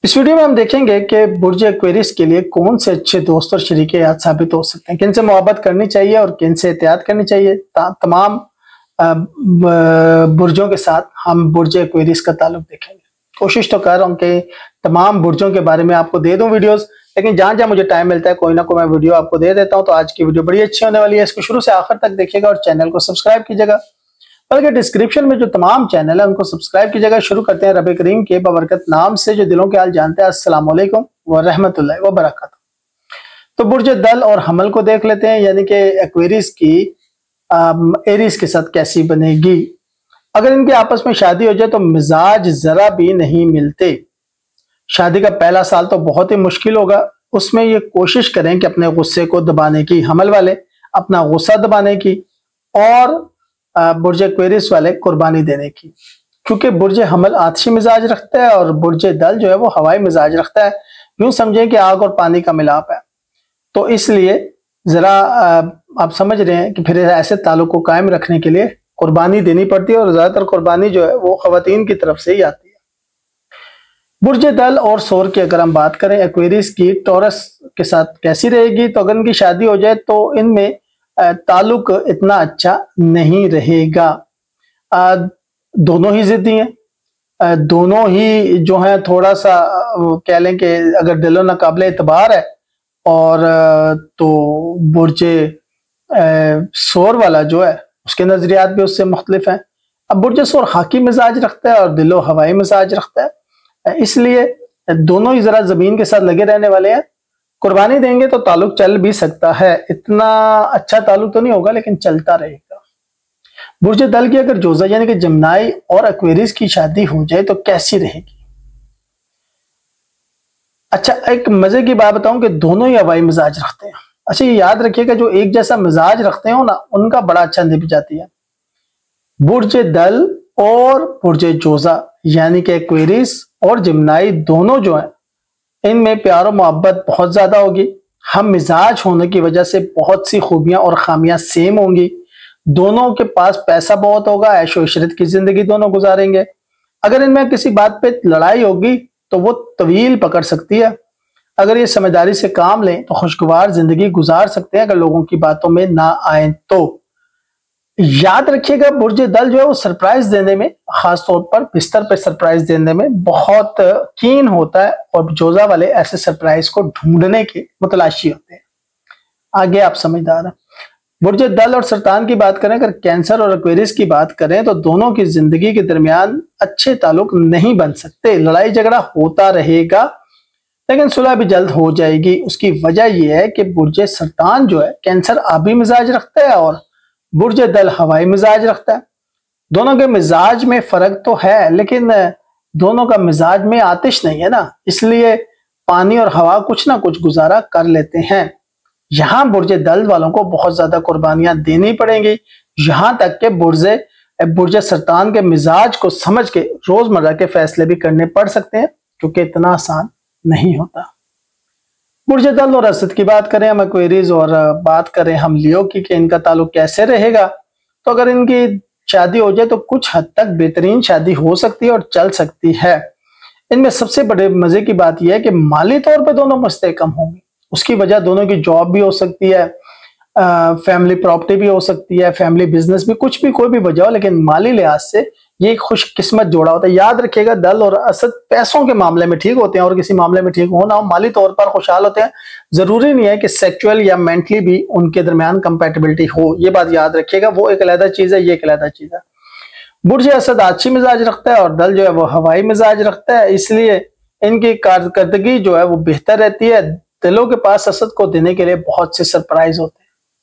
इस वीडियो में हम देखेंगे कि बुर्ज एक्वेरियस के लिए कौन से अच्छे दोस्त और शरीके याद साबित हो सकते हैं, किन से मोहब्बत करनी चाहिए और किन से एहतियात करनी चाहिए। तमाम बुर्जों के साथ हम बुर्ज एक्वेरियस का ताल्लुक देखेंगे। कोशिश तो कर रहा हूँ कि तमाम बुर्जों के बारे में आपको दे दूं वीडियोस, लेकिन जहां जहां मुझे टाइम मिलता है कोई ना कोई मैं वीडियो आपको दे देता हूं। तो आज की वीडियो बड़ी अच्छी होने वाली है, इसको शुरू से आखिर तक देखिएगा और चैनल को सब्सक्राइब कीजिएगा। बल्कि डिस्क्रिप्शन में जो तमाम चैनल है उनको सब्सक्राइब कीजिएगा। शुरू करते हैं रब करीम के बबरकत नाम से जो दिलों के हाल जानते हैं। अस्सलाम वालेकुम व रहमतुल्लाहि व बरकातहू। तो बुर्ज दल और हमल को देख लेते हैं, यानी कि एक्वेरियस की एरीज के साथ कैसी बनेगी। अगर इनकी आपस में शादी हो जाए तो मिजाज जरा भी नहीं मिलते। शादी का पहला साल तो बहुत ही मुश्किल होगा, उसमें ये कोशिश करें कि अपने गुस्से को दबाने की, हमल वाले अपना गुस्सा दबाने की और बुर्ज एक्वेरियस वाले कुर्बानी देने की, क्योंकि बुर्ज हमल आतिशी मिजाज रखता है और बुर्ज दल जो है वो हवाई मिजाज रखता है। यूं समझें कि आग और पानी का मिलाप है। तो इसलिए जरा आप समझ रहे हैं कि फिर ऐसे ताल्लुक को कायम रखने के लिए कुर्बानी देनी पड़ती है और ज्यादातर कुर्बानी जो है वो खवातीन की तरफ से ही आती है। बुर्ज दल और सोर की अगर हम बात करें एक्वेरियस की टॉरस के साथ कैसी रहेगी, तो अगर इनकी शादी हो जाए तो इनमें ताल्लुक इतना अच्छा नहीं रहेगा। दोनों ही जिद्दी हैं, दोनों ही जो है थोड़ा सा कह लें कि अगर दिलो नाकाबिले एतबार है और तो बुर्ज सोर वाला जो है उसके नजरियात भी उससे मुख्तलिफ हैं। अब बुर्ज सोर हाकी मिजाज रखता है और दिलो हवाई मिजाज रखता है, इसलिए दोनों ही जरा जमीन के साथ लगे रहने वाले हैं। कुर्बानी देंगे तो ताल्लुक चल भी सकता है, इतना अच्छा ताल्लुक तो नहीं होगा लेकिन चलता रहेगा। बुर्ज दल की अगर जोजा यानी कि जमनाई और एक्वेरियस की शादी हो जाए तो कैसी रहेगी। अच्छा, एक मजे की बात बताऊं कि दोनों ही हवाई मिजाज रखते हैं। अच्छा, ये याद रखिएगा जो एक जैसा मिजाज रखते हो ना उनका बड़ा अच्छा निभ जाती है। बुर्ज दल और बुर्ज जोजा यानी कि एक्वेरियस और जमनाई दोनों जो है इनमें प्यार और मोहब्बत बहुत ज्यादा होगी। हम मिजाज होने की वजह से बहुत सी खूबियां और खामियां सेम होंगी। दोनों के पास पैसा बहुत होगा, ऐशो इशरत की जिंदगी दोनों गुजारेंगे। अगर इनमें किसी बात पे लड़ाई होगी तो वो तवील पकड़ सकती है। अगर ये समझदारी से काम लें तो खुशगवार जिंदगी गुजार सकते हैं, अगर लोगों की बातों में ना आए तो। याद रखिएगा बुर्ज दल जो है वो सरप्राइज देने में, खासतौर पर बिस्तर पे सरप्राइज देने में बहुत कीन होता है और जोजा वाले ऐसे सरप्राइज को ढूंढने के मुतलाशी होते हैं। आगे आप समझदार हैं। बुर्ज दल और सरतान की बात करें, अगर कैंसर और एक्वेरियस की बात करें तो दोनों की जिंदगी के दरमियान अच्छे ताल्लुक नहीं बन सकते। लड़ाई झगड़ा होता रहेगा लेकिन सुलह भी जल्द हो जाएगी। उसकी वजह यह है कि बुर्ज सरतान जो है कैंसर आबी मिजाज रखता है और बुर्ज दल हवाई मिजाज रखता है। दोनों के मिजाज में फर्क तो है लेकिन दोनों का मिजाज में आतिश नहीं है ना, इसलिए पानी और हवा कुछ ना कुछ गुजारा कर लेते हैं। यहां बुर्ज दल वालों को बहुत ज्यादा कुर्बानियां देनी पड़ेंगी, यहां तक के बुर्ज सरतान के मिजाज को समझ के रोजमर्रा के फैसले भी करने पड़ सकते हैं, क्योंकि इतना आसान नहीं होता। बुर्ज दल और असद की बात करें हम एक्वेरियस और बात करें हम लियो की कि इनका ताल्लुक कैसे रहेगा, तो अगर इनकी शादी हो जाए तो कुछ हद तक बेहतरीन शादी हो सकती है और चल सकती है। इनमें सबसे बड़े मजे की बात यह है कि माली तौर पे दोनों मुस्तहकम होंगे। उसकी वजह दोनों की जॉब भी हो सकती है, फैमिली प्रॉपर्टी भी हो सकती है, फैमिली बिजनेस भी, कुछ भी कोई भी वजह हो, लेकिन माली लिहाज से ये एक खुशकिस्मत जोड़ा होता है। याद रखिएगा दल और असद पैसों के मामले में ठीक होते हैं और किसी मामले में ठीक हो ना हो, माली तौर पर खुशहाल होते हैं। जरूरी नहीं है कि सेक्सुअल या मेंटली भी उनके दरमियान कंपैटिबिलिटी हो, ये बात याद रखिएगा। वो एक अलग चीज है, ये एक अलग चीज है। बुर्ज असद आछी मिजाज रखता है और दल जो है वो हवाई मिजाज रखता है, इसलिए इनकी कारकर्दगी जो है वो बेहतर रहती है। दिलों के पास असद को देने के लिए बहुत से सरप्राइज होते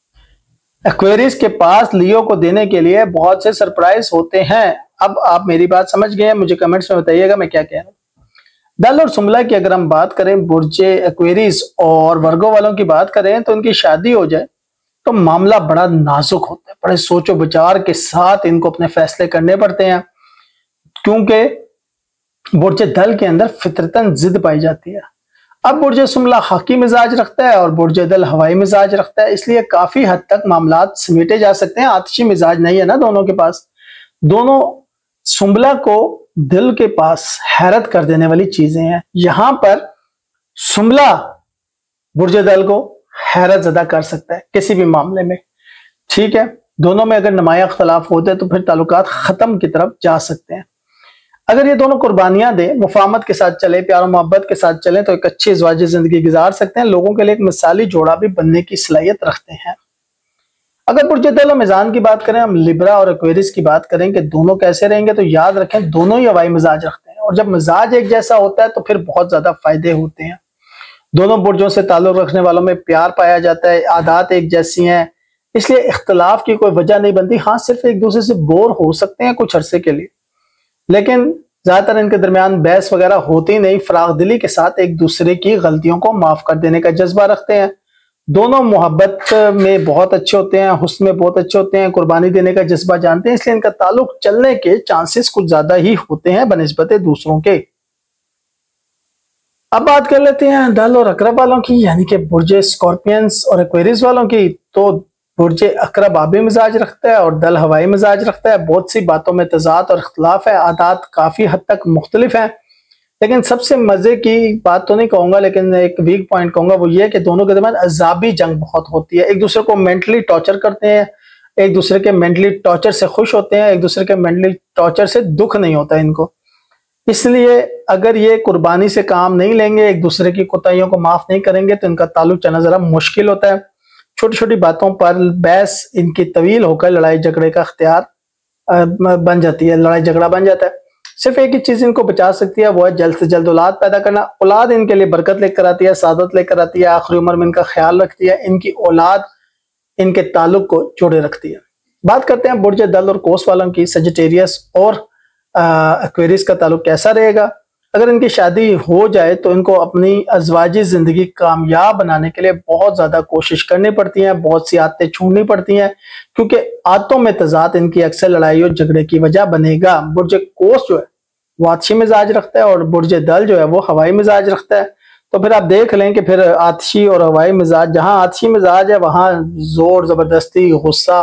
हैं, एक्वेरियस के पास लियो को देने के लिए बहुत से सरप्राइज होते हैं। अब आप मेरी बात समझ गए हैं, मुझे कमेंट्स में बताइएगा मैं क्या कह रहा हूं। दल और सुमला की अगर हम बात करें, बुर्ज एक्वेरियस और वर्गो वालों की बात करें, तो इनकी शादी हो जाए तो मामला बड़ा नाजुक होता है। बड़े सोचो विचार के साथ इनको अपने फैसले करने पड़ते हैं, क्योंकि बुर्ज दल के अंदर फितरतन जिद पाई जाती है। अब बुर्ज सुमला हाकी मिजाज रखता है और बुर्ज दल हवाई मिजाज रखता है, इसलिए काफी हद तक मामलात समेटे जा सकते हैं। आतिशी मिजाज नहीं है ना दोनों के पास, दोनों सुंबला को दिल के पास हैरत कर देने वाली चीजें हैं। यहां पर सुंबला बुर्ज दल को हैरत ज़दा कर सकता है किसी भी मामले में, ठीक है। दोनों में अगर नुमाया इख्तलाफ होते हैं तो फिर ताल्लुकात खत्म की तरफ जा सकते हैं। अगर ये दोनों कुर्बानियां दें, मुफाहमत के साथ चले, प्यार और मोहब्बत के साथ चलें तो एक अच्छी इज़वाजी जिंदगी गुजार सकते हैं। लोगों के लिए एक मिसाली जोड़ा भी बनने की सलाहियत रखते हैं। अगर बुर्ज दल और मिजान की बात करें, हम लिब्रा और एक्वेरियस की बात करें कि दोनों कैसे रहेंगे, तो याद रखें दोनों ही हवाई मिजाज रखते हैं, और जब मिजाज एक जैसा होता है तो फिर बहुत ज्यादा फायदे होते हैं। दोनों बुर्जों से ताल्लुक रखने वालों में प्यार पाया जाता है, आदत एक जैसी हैं, इसलिए इख्तलाफ की कोई वजह नहीं बनती। हाँ, सिर्फ एक दूसरे से बोर हो सकते हैं कुछ अरसे के लिए, लेकिन ज्यादातर इनके दरमियान बहस वगैरह होती नहीं। फराग दिली के साथ एक दूसरे की गलतियों को माफ कर देने का जज्बा रखते हैं। दोनों मोहब्बत में बहुत अच्छे होते हैं, हुस्न में बहुत अच्छे होते हैं, कुर्बानी देने का जज्बा जानते हैं, इसलिए इनका ताल्लुक चलने के चांसेस कुछ ज्यादा ही होते हैं बनिस्बत दूसरों के। अब बात कर लेते हैं दल और अकरब वालों की, यानी कि बुर्ज स्कॉर्पियंस और एक्वेरियस वालों की। तो बुर्ज अकरब आबी मिजाज रखता है और दल हवाई मिजाज रखता है। बहुत सी बातों में तजाद और इख्तलाफ है, आदत काफी हद तक मुख्तलिफ हैं, लेकिन सबसे मजे की बात तो नहीं कहूंगा, लेकिन एक वीक पॉइंट कहूंगा, वो ये है कि दोनों के दरमियान अजाबी जंग बहुत होती है। एक दूसरे को मेंटली टॉर्चर करते हैं, एक दूसरे के मेंटली टॉर्चर से खुश होते हैं, एक दूसरे के मेंटली टॉर्चर से दुख नहीं होता इनको। इसलिए अगर ये कुर्बानी से काम नहीं लेंगे, एक दूसरे की कोताहियों को माफ नहीं करेंगे, तो इनका ताल्लुक चलना जरा मुश्किल होता है। छोटी छोटी बातों पर बहस इनकी तवील होकर लड़ाई झगड़े का अख्तियार बन जाती है, लड़ाई झगड़ा बन जाता है। सिर्फ एक ही चीज इनको बचा सकती है, वो है जल्द से जल्द औलाद पैदा करना। औलाद इनके लिए बरकत लेकर आती है, सादत लेकर आती है, आखिरी उम्र में इनका ख्याल रखती है। इनकी औलाद इनके ताल्लुक को जोड़े रखती है। बात करते हैं बुर्ज दल और कोस वालों की। सजिटेरियस और एक्वेरियस का ताल्लुक कैसा रहेगा? अगर इनकी शादी हो जाए तो इनको अपनी अज़वाजी जिंदगी कामयाब बनाने के लिए बहुत ज्यादा कोशिश करनी पड़ती है, बहुत सी आदतें छोड़नी पड़ती हैं, क्योंकि आदतों में तजाद इनकी अक्सर लड़ाई और झगड़े की वजह बनेगा। बुर्ज कोस जो है वो आतिशी मिजाज रखता है और बुर्ज दल जो है वो हवाई मिजाज रखता है। तो फिर आप देख लें कि फिर आतिशी और हवाई मिजाज, जहां आतिशी मिजाज है वहां जोर जबरदस्ती गुस्सा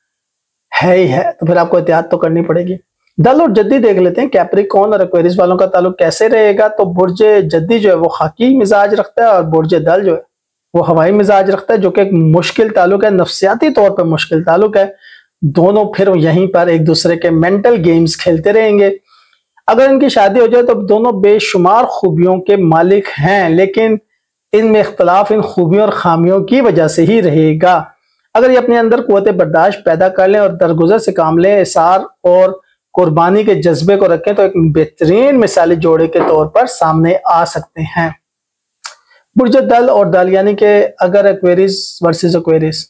है ही है, तो फिर आपको एहतियात तो करनी पड़ेगी। दल और जद्दी देख लेते हैं, कैप्रिकॉर्न और एक्वेरियस वालों का ताल्लुक कैसे रहेगा। तो बुर्ज जद्दी जो है वो खाकी मिजाज रखता है और बुर्ज दल जो है वो हवाई मिजाज रखता है, जो कि एक मुश्किल ताल्लुक है, नफ्सियाती तौर पर मुश्किल ताल्लुक है। दोनों फिर यहीं पर एक दूसरे के मेंटल गेम्स खेलते रहेंगे। अगर इनकी शादी हो जाए तो दोनों बेशुमार खूबियों के मालिक हैं, लेकिन इनमें इख्तलाफ इन खूबियों और खामियों की वजह से ही रहेगा। अगर ये अपने अंदर कुव्वत बर्दाश्त पैदा कर लें और दरगुजर से काम लें, इसार और कुर्बानी के जज्बे को रखें, तो एक बेहतरीन मिसाली जोड़े के तौर पर सामने आ सकते हैं। बुर्ज दल और दल, यानी कि अगर एक्वेरियस वर्सेस एक्वेरियस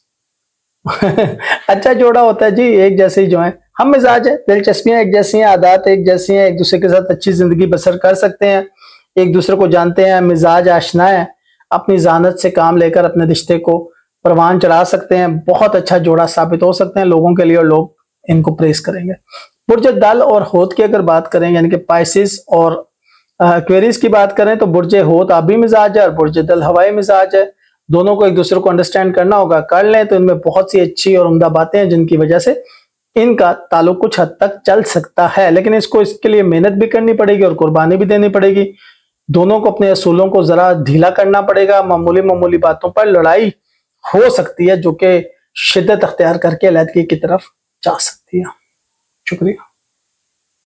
अच्छा जोड़ा होता है जी, एक जैसे ही जो है हम मिजाज है, दिलचस्पियां एक जैसी हैं, आदत एक जैसी हैं, एक दूसरे के साथ अच्छी जिंदगी बसर कर सकते हैं, एक दूसरे को जानते हैं, मिजाज आशना है, अपनी जानत से काम लेकर अपने रिश्ते को परवान चढ़ा सकते हैं। बहुत अच्छा जोड़ा साबित हो सकते हैं लोगों के लिए और लोग इनको प्रेस करेंगे। बुर्ज दल और होत की अगर बात करें, यानी कि पाइसिस और एक्वेरियस की बात करें, तो बुर्ज होत आबी मिजाज है और बुर्ज दल हवाई मिजाज है। दोनों को एक दूसरे को अंडरस्टैंड करना होगा, कर लें तो इनमें बहुत सी अच्छी और उम्दा बातें हैं जिनकी वजह से इनका ताल्लुक कुछ हद तक चल सकता है, लेकिन इसके लिए मेहनत भी करनी पड़ेगी और कुर्बानी भी देनी पड़ेगी। दोनों को अपने असूलों को जरा ढीला करना पड़ेगा। मामूली मामूली बातों पर लड़ाई हो सकती है, जो कि शिद्दत अख्तियार करके अलहदगी की तरफ जा सकती है। शुक्रिया।